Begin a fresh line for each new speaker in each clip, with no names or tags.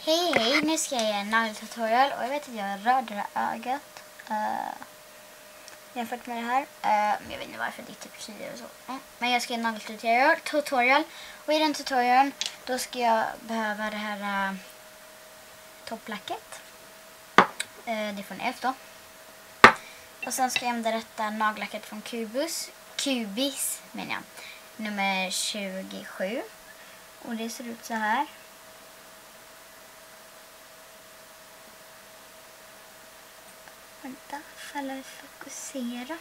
Hej, nu ska jag göra en nageltutorial och jag vet att jag rörde det här ögat jämfört med det här. Men jag vet inte varför det gick typ 10 och så. Men jag ska göra en nageltutorial och i den tutorialen då ska jag behöva det här topplacket. Det är från Elf då. Och sen ska jag använda detta nagellacket från Cubis menar jag. Nummer 27. Och det ser ut så här. Vänta, falla vi fokusera.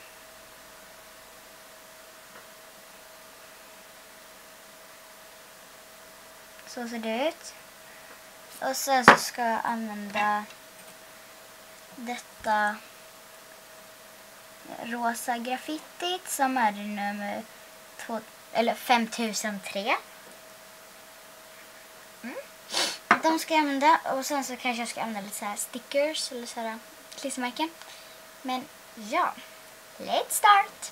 Så ser det ut. Och sen så ska jag använda detta rosa graffitit som är nummer 5003. De ska jag använda och sen så kanske jag ska använda lite så här stickers eller så här klistermärken. Men ja, let's start!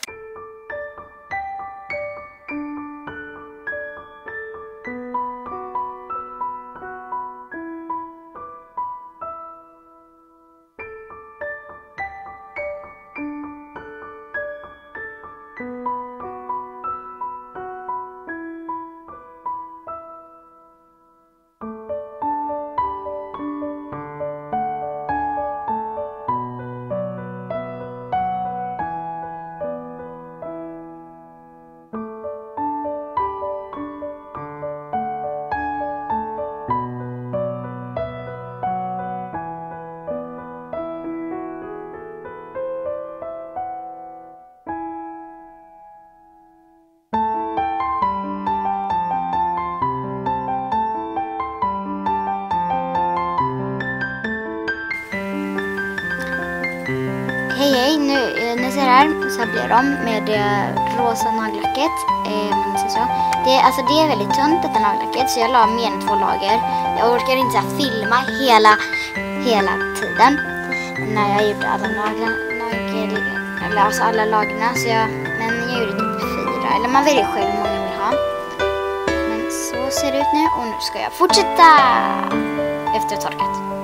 Hej, nu ser här så här blir de med det rosa nagellacket. Det är väldigt tunt detta nagellacket så jag la mer än 2 lager. Jag orkar inte så filma hela tiden när jag gjorde alla alla lagerna men jag gjorde typ 4 eller man väljer själv hur många jag vill ha. Men så ser det ut nu och nu ska jag fortsätta efter torkat.